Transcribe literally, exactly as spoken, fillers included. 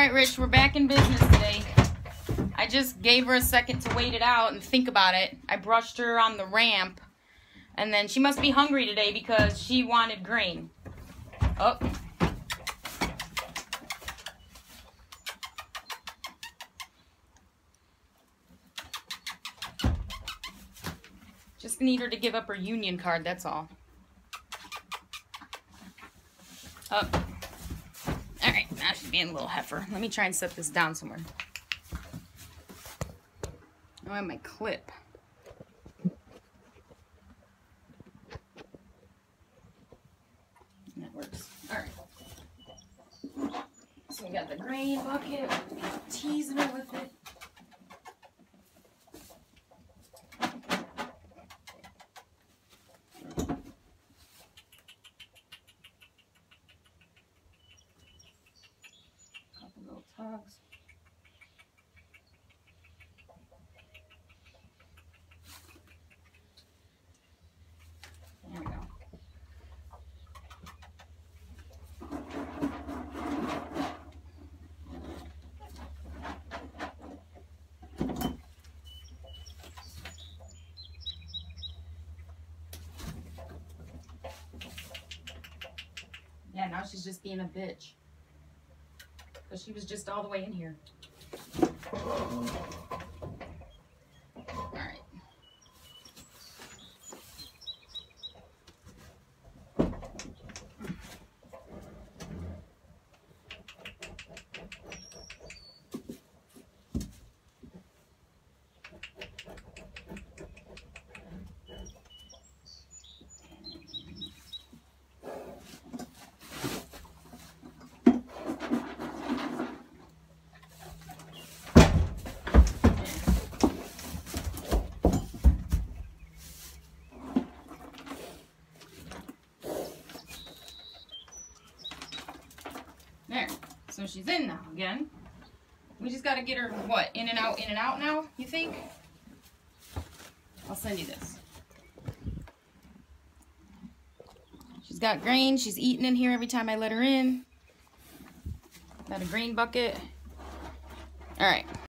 right, Rich, we're back in business today. I just gave her a second to wait it out and think about it. I brushed her on the ramp, and then she must be hungry today because she wanted grain. Oh. Just need her to give up her union card, that's all. Oh. Alright, now she's being a little heifer. Let me try and set this down somewhere. Oh, I have my clip. And that works. Alright. So we got the grain bucket. Teasing her with it. Couple little tugs. There we go. Yeah, now she's just being a bitch. Because she was just all the way in here. Alright. There. So she's in now again. We just gotta get her, what, in and out, in and out now, you think? I'll send you this. She's got grain. She's eating in here every time I let her in. Got a grain bucket. Alright.